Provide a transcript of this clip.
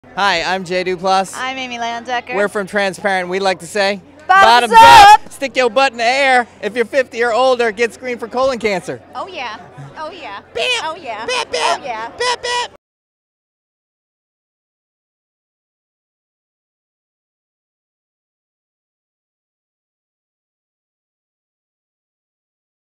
Hi, I'm Jay Duplass. I'm Amy Landecker. We're from Transparent. We like to say, Bottoms up! Stick your butt in the air. If you're 50 or older, get screened for colon cancer. Oh yeah. Oh yeah. Bam! Oh yeah. Bam, bam! Oh yeah. Bam, bam!